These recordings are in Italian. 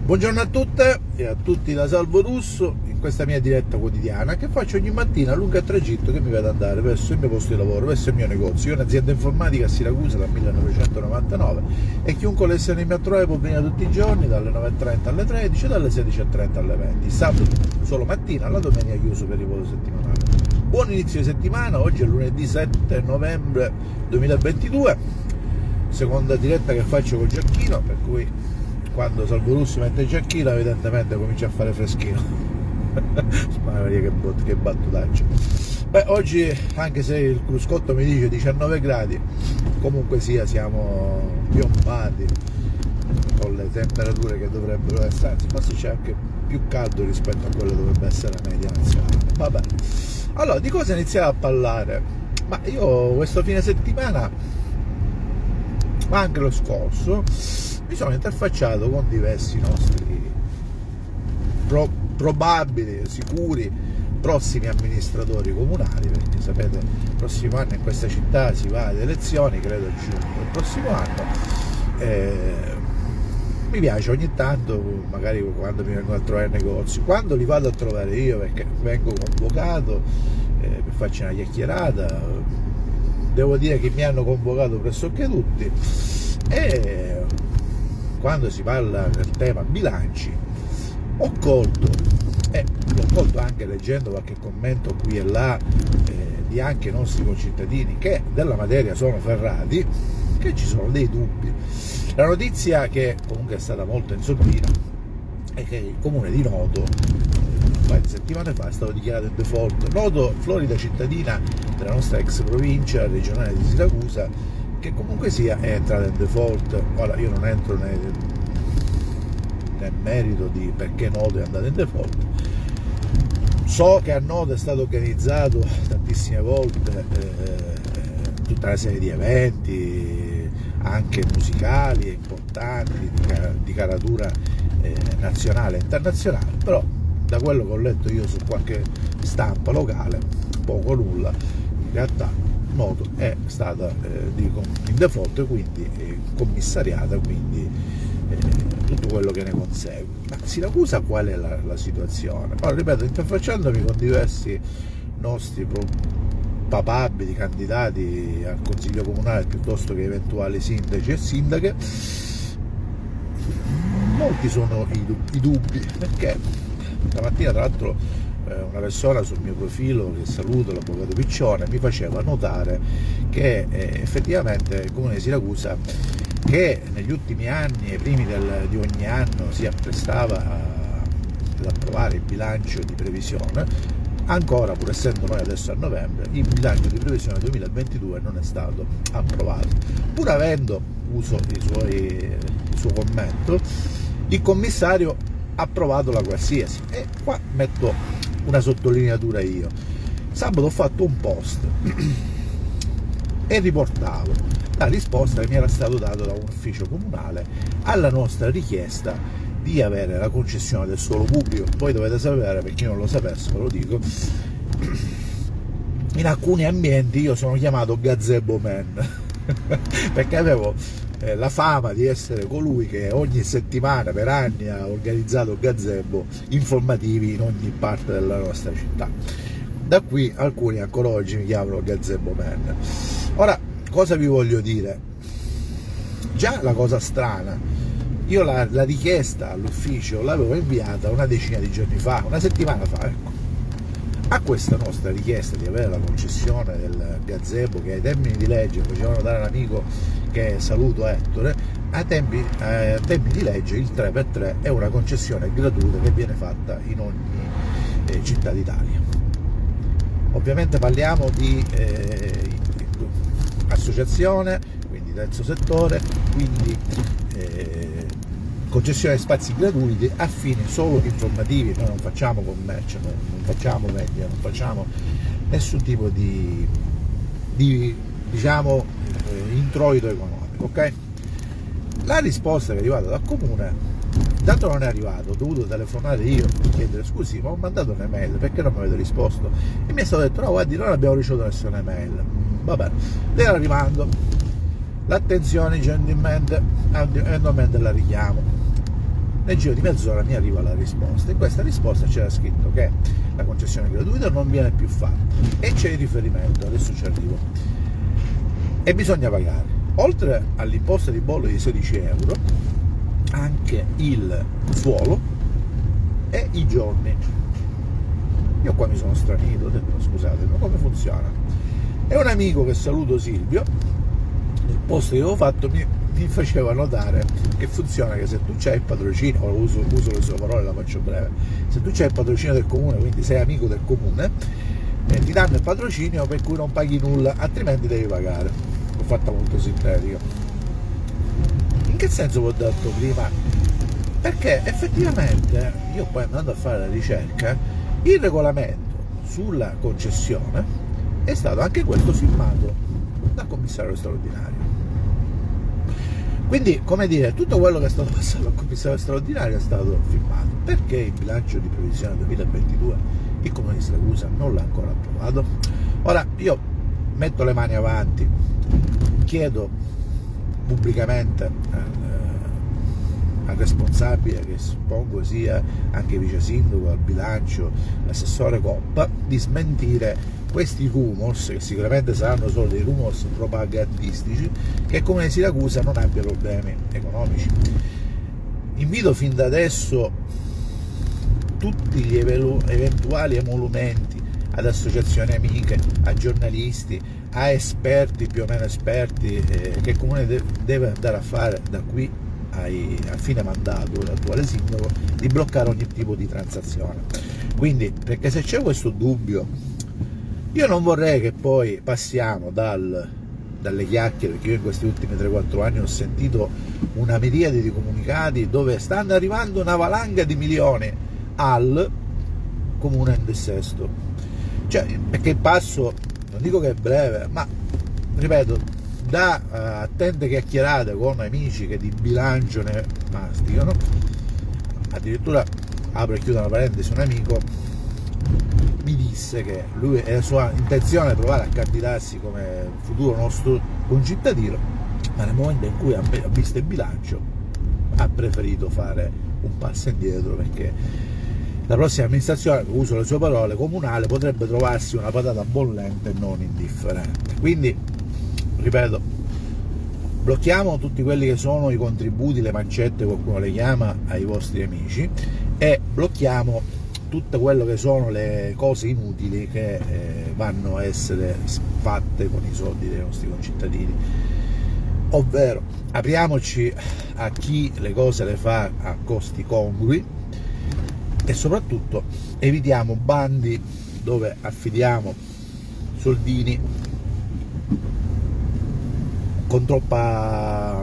Buongiorno a tutte e a tutti da Salvo Russo in questa mia diretta quotidiana che faccio ogni mattina lungo il tragitto che mi vado ad andare verso il mio posto di lavoro, verso il mio negozio. Io ho un'azienda informatica a Siracusa dal 1999 e chiunque volesse venirmi a trovare può venire tutti i giorni dalle 9:30 alle 13 e dalle 16:30 alle 20. Sabato solo mattina, la domenica chiuso per il volo settimanale. Buon inizio di settimana, oggi è lunedì 7 novembre 2022, seconda diretta che faccio col giacchino, per cui quando Salvo Russo mette il giacchino evidentemente comincia a fare freschino. che battutaccia. Beh, oggi anche se il cruscotto mi dice 19 gradi, comunque sia siamo piombati con le temperature che dovrebbero essere, anzi forse c'è anche più caldo rispetto a quello che dovrebbe essere la media nazionale. Vabbè, allora di cosa iniziare a parlare? Ma io questo fine settimana, ma anche lo scorso, mi sono interfacciato con diversi nostri probabili, sicuri, prossimi amministratori comunali, perché sapete, il prossimo anno in questa città si va ad elezioni, credo a giugno del prossimo anno. Mi piace ogni tanto, magari quando mi vengono a trovare nei negozi, quando li vado a trovare io, perché vengo convocato per farci una chiacchierata, devo dire che mi hanno convocato pressoché tutti, e quando si parla del tema bilanci ho colto, e l'ho colto anche leggendo qualche commento qui e là di anche i nostri concittadini che della materia sono ferrati, che ci sono dei dubbi. La notizia, che comunque è stata molto in sordina, è che il comune di Noto un paio di settimane fa è stato dichiarato in default. Noto, florida cittadina della nostra ex provincia regionale di Siracusa, che comunque sia è entrata in default. Ora io non entro nel merito di perché Noto è andato in default. So che a Noto è stato organizzato tantissime volte tutta una serie di eventi anche musicali importanti di caratura nazionale e internazionale, però da quello che ho letto io su qualche stampa locale, poco o nulla, in realtà Noto è stata in default, quindi commissariata, quindi tutto quello che ne consegue. Ma Siracusa qual è la situazione? Ora, ripeto, interfacciandomi con diversi nostri papabili candidati al consiglio comunale piuttosto che eventuali sindaci e sindache, molti sono i dubbi, perché stamattina tra l'altro una persona sul mio profilo, che saluto, l'avvocato Piccione, mi faceva notare che effettivamente il comune di Siracusa, che negli ultimi anni, ai primi di ogni anno, si apprestava ad approvare il bilancio di previsione, ancora, pur essendo noi adesso a novembre, il bilancio di previsione 2022 non è stato approvato, pur avendo, uso il suo commento, il commissario ha approvato la qualsiasi. E qua metto una sottolineatura io. Sabato ho fatto un post e riportavo la risposta che mi era stato dato da un ufficio comunale alla nostra richiesta di avere la concessione del suolo pubblico. Voi dovete sapere, per chi non lo sapesse ve lo dico, in alcuni ambienti io sono chiamato Gazebo Man perché avevo la fama di essere colui che ogni settimana per anni ha organizzato gazebo informativi in ogni parte della nostra città. Da qui alcuni ancora oggi mi chiamano Gazebo Man. Ora, cosa vi voglio dire? Già la cosa strana, io la richiesta all'ufficio l'avevo inviata una decina di giorni fa, una settimana fa, ecco. A questa nostra richiesta di avere la concessione del gazebo, che ai termini di legge, faceva notare un amico che saluto, Ettore, ai tempi di legge il 3x3 è una concessione gratuita che viene fatta in ogni città d'Italia. Ovviamente parliamo di associazione, quindi terzo settore, quindi concessione di spazi gratuiti a fini solo informativi. Noi non facciamo commercio, non facciamo vendita, non facciamo nessun tipo di diciamo introito economico, ok? La risposta che è arrivata dal comune, tanto non è arrivato, ho dovuto telefonare io e chiedere scusi, ma ho mandato un'email, perché non mi avete risposto? E mi è stato detto no, guardi, non abbiamo ricevuto nessuna email. Va bene, le la rimando, l'attenzione gentilmente, eventualmente la richiamo. nel giro di mezz'ora mi arriva la risposta. In questa risposta c'era scritto che la concessione gratuita non viene più fatta e c'è il riferimento, adesso ci arrivo, e bisogna pagare oltre all'imposta di bollo di 16 euro anche il suolo e i giorni. Io qua mi sono stranito, ho detto scusate, ma come funziona? E un amico che saluto, Silvio, nel post che avevo fatto mi faceva notare che funziona che se tu c'hai il patrocinio, uso le sue parole, la faccio breve, se tu c'hai il patrocinio del comune, quindi sei amico del comune, ti danno il patrocinio per cui non paghi nulla, altrimenti devi pagare. L'ho fatta molto sintetica. In che senso vi ho detto prima? Perché effettivamente io poi andando a fare la ricerca, il regolamento sulla concessione è stato anche questo firmato dal commissario straordinario. Quindi, come dire, tutto quello che è stato passato al commissario straordinario è stato firmato. Perché il bilancio di previsione 2022 il Comune di Siracusa non l'ha ancora approvato? Ora, io metto le mani avanti, chiedo pubblicamente al responsabile, che suppongo sia anche vice sindaco, al bilancio, l'assessore Coppa, di smentire questi rumors, che sicuramente saranno solo dei rumors propagandistici, che il Comune di Siracusa non abbia problemi economici. Invito fin da adesso tutti gli eventuali emolumenti ad associazioni amiche, a giornalisti, a esperti, più o meno esperti, che il Comune deve andare a fare da qui a fine mandato l'attuale sindaco, di bloccare ogni tipo di transazione. Quindi, perché se c'è questo dubbio, io non vorrei che poi passiamo dalle chiacchiere, perché io in questi ultimi 3-4 anni ho sentito una miriade di comunicati dove stanno arrivando una valanga di milioni al comune in dissesto. Cioè, perché il passo, non dico che è breve, ma ripeto, da attente chiacchierate con amici che di bilancio ne masticano, addirittura, apro e chiudo una parentesi, un amico mi disse che lui è la sua intenzione provare a candidarsi come futuro nostro concittadino, ma nel momento in cui ha visto il bilancio ha preferito fare un passo indietro, perché la prossima amministrazione, uso le sue parole, comunale, potrebbe trovarsi una patata bollente e non indifferente. Quindi, ripeto, blocchiamo tutti quelli che sono i contributi, le mancette, qualcuno le chiama, ai vostri amici, e blocchiamo tutto quello che sono le cose inutili che vanno a essere fatte con i soldi dei nostri concittadini. Ovvero, apriamoci a chi le cose le fa a costi congrui e soprattutto evitiamo bandi dove affidiamo soldini con troppa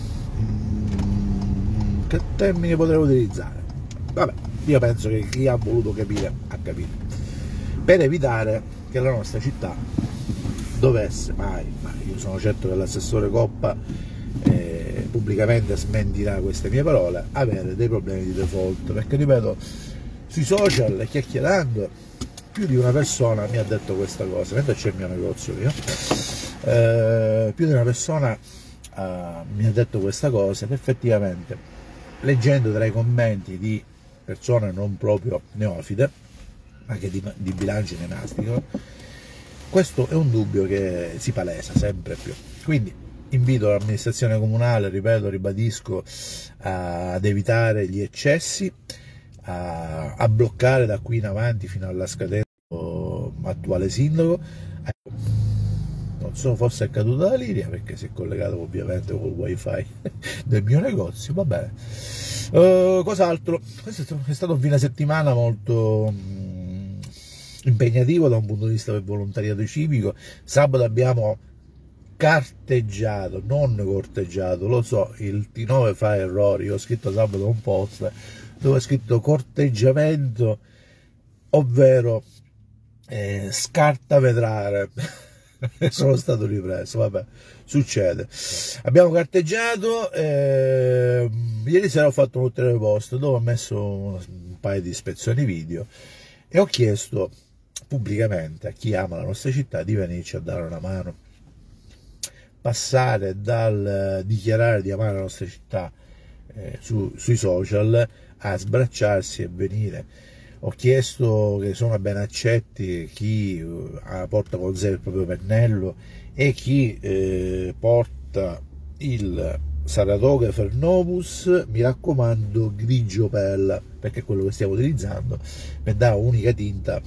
che termine potrei utilizzare? Vabbè, io penso che chi ha voluto capire ha capito, per evitare che la nostra città dovesse ma io sono certo che l'assessore Coppa pubblicamente smentirà queste mie parole, avere dei problemi di default, perché ripeto, sui social, chiacchierando, più di una persona mi ha detto questa cosa, mentre c'è il mio negozio io, più di una persona mi ha detto questa cosa, che effettivamente, leggendo tra i commenti di persone non proprio neofite, ma che di bilanci ne masticano, questo è un dubbio che si palesa sempre più. Quindi invito l'amministrazione comunale, ripeto, ribadisco, ad evitare gli eccessi, a bloccare da qui in avanti fino alla scadenza attuale sindaco. Non so, forse è caduta la linea perché si è collegato ovviamente col wifi del mio negozio, va bene. Cos'altro? Questo è stato un fine settimana molto impegnativo da un punto di vista del volontariato civico. Sabato abbiamo carteggiato, non corteggiato, lo so, il T9 fa errori, io ho scritto sabato un post dove ho scritto corteggiamento, ovvero scartavetrare. Sono stato ripreso, vabbè, succede. Abbiamo carteggiato, ieri sera ho fatto un ulteriore post dove ho messo un paio di ispezioni video e ho chiesto pubblicamente a chi ama la nostra città di venirci a dare una mano. Passare dal dichiarare di amare la nostra città sui social a sbracciarsi e venire. Ho chiesto che sono ben accetti chi porta con sé il proprio pennello e chi porta il Saratoga Novus, mi raccomando grigio perla, perché è quello che stiamo utilizzando per dare unica tinta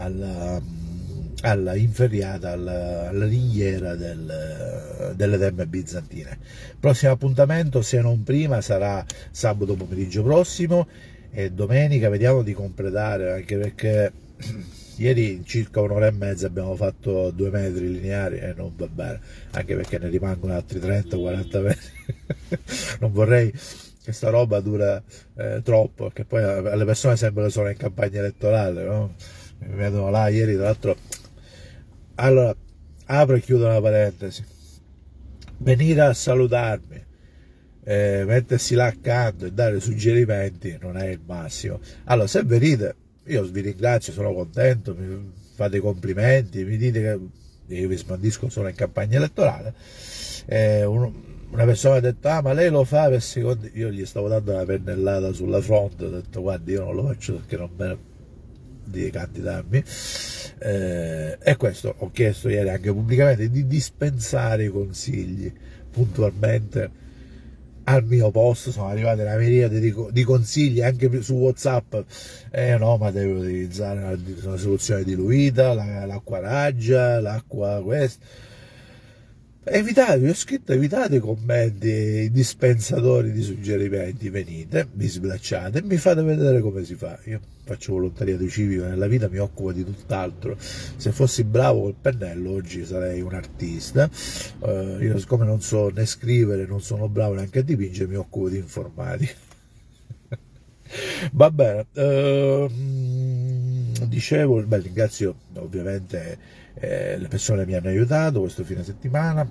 alla inferriata, alla ringhiera delle terme bizantine. Prossimo appuntamento, se non prima, sarà sabato pomeriggio prossimo, e domenica vediamo di completare, anche perché ieri in circa un'ora e mezza abbiamo fatto 2 metri lineari e non va bene, anche perché ne rimangono altri 30-40 metri. Non vorrei che sta roba dura troppo, perché poi alle persone sembra che sono in campagna elettorale, no? Mi vedono là ieri, tra l'altro. Allora, apro e chiudo una parentesi: venire a salutarmi, mettersi là accanto e dare suggerimenti non è il massimo. Allora, se venite, io vi ringrazio, sono contento, mi fate i complimenti, mi dite che io vi sbandisco, sono in campagna elettorale. Una persona ha detto: ah, ma lei lo fa per secondi. Io gli stavo dando una pennellata sulla fronte, ho detto: guardi, io non lo faccio perché non me di candidarmi, e questo ho chiesto ieri anche pubblicamente, di dispensare i consigli puntualmente al mio posto. Sono arrivate una miriade di consigli anche su WhatsApp. No, ma devi utilizzare una soluzione diluita, l'acqua raggia, l'acqua questa. Evitate, vi ho scritto, evitate i commenti, i dispensatori di suggerimenti, venite, vi sblacciate e mi fate vedere come si fa. Io faccio volontariato civico, nella vita mi occupo di tutt'altro. Se fossi bravo col pennello oggi sarei un artista. Io, siccome non so né scrivere, non sono bravo neanche a dipingere, mi occupo di informatica. Va bene, dicevo, ringrazio ovviamente le persone che mi hanno aiutato questo fine settimana.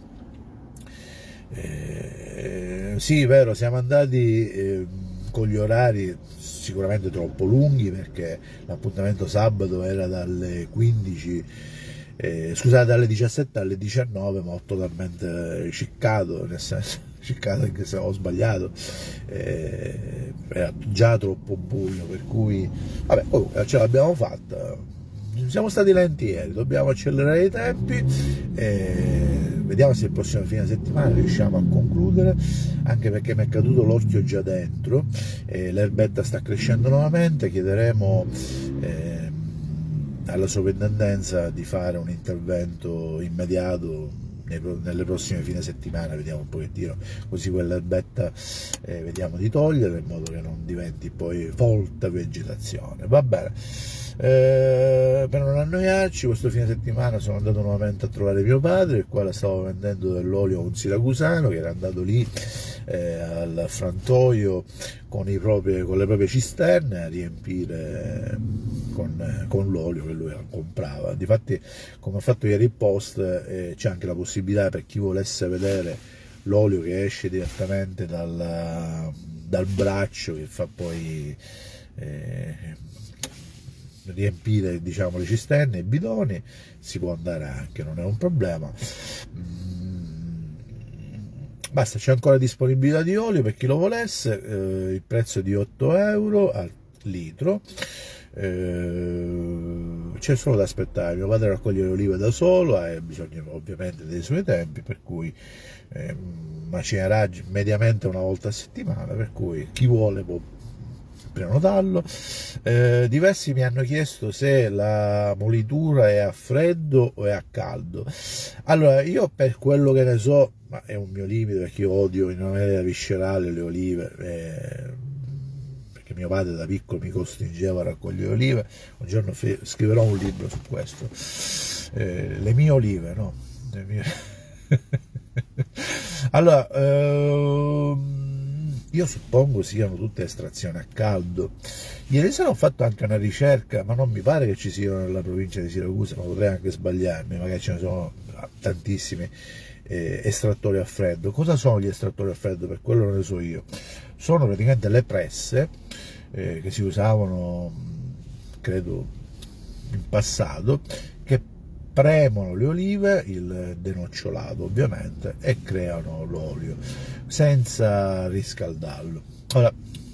Sì, vero, siamo andati con gli orari sicuramente troppo lunghi, perché l'appuntamento sabato era dalle 15, scusate, dalle 17 alle 19, ma ho totalmente ciccato, nel senso, ciccato anche se ho sbagliato, era già troppo buio, per cui vabbè, comunque ce l'abbiamo fatta. Siamo stati lenti ieri, dobbiamo accelerare i tempi, vediamo se il prossimo fine settimana riusciamo a concludere, anche perché mi è caduto l'occhio già dentro, l'erbetta sta crescendo nuovamente. Chiederemo alla sovrintendenza di fare un intervento immediato nelle prossime fine settimana, vediamo un pochettino, così quell'erbetta vediamo di togliere, in modo che non diventi poi folta vegetazione. Va bene. Per non annoiarci, questo fine settimana sono andato nuovamente a trovare mio padre, il quale stava vendendo dell'olio a un siracusano che era andato lì al frantoio con le proprie cisterne a riempire con l'olio che lui comprava. Difatti, come ho fatto ieri il post, c'è anche la possibilità per chi volesse vedere l'olio che esce direttamente dal braccio, che fa poi riempire, diciamo, le cisterne, i bidoni. Si può andare anche, non è un problema. Basta, c'è ancora disponibilità di olio per chi lo volesse, il prezzo è di 8 euro al litro. C'è solo da aspettare, mio padre raccoglie le olive da solo, ha bisogno ovviamente dei suoi tempi, per cui macinerà mediamente una volta a settimana, per cui chi vuole può prenotarlo. Diversi mi hanno chiesto se la molitura è a freddo o è a caldo. Allora, io, per quello che ne so, ma è un mio limite, perché io odio in maniera viscerale le olive, perché mio padre da piccolo mi costringeva a raccogliere olive. Un giorno scriverò un libro su questo, le mie olive, no? Le mie... Allora, io suppongo siano tutte estrazioni a caldo. Ieri sera ho fatto anche una ricerca, ma non mi pare che ci siano nella provincia di Siracusa, ma potrei anche sbagliarmi, magari ce ne sono tantissimi estrattori a freddo. Cosa sono gli estrattori a freddo? Per quello non ne so io. Sono praticamente le presse che si usavano, credo, in passato, che premono le olive, il denocciolato ovviamente, e creano l'olio senza riscaldarlo. Ora,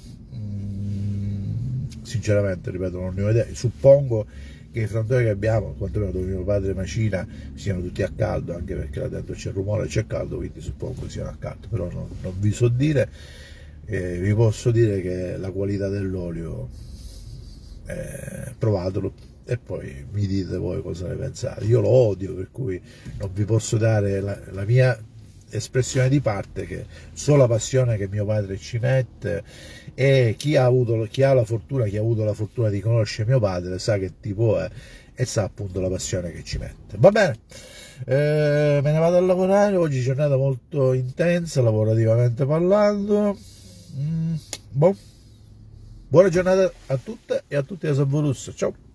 sinceramente, ripeto, non ne ho idea. Suppongo che i frantoi che abbiamo, quantomeno dove mio padre macina, siano tutti a caldo, anche perché là dentro c'è il rumore, c'è caldo, quindi suppongo siano a caldo, però non vi so dire. Vi posso dire che la qualità dell'olio, provatelo e poi mi dite voi cosa ne pensate. Io lo odio, per cui non vi posso dare la mia espressione di parte, che so la passione che mio padre ci mette, e chi ha avuto la fortuna di conoscere mio padre sa che tipo è e sa appunto la passione che ci mette. Va bene, me ne vado a lavorare. Oggi giornata molto intensa lavorativamente parlando. Buona giornata a tutte e a tutti da Salvo Russo. Ciao.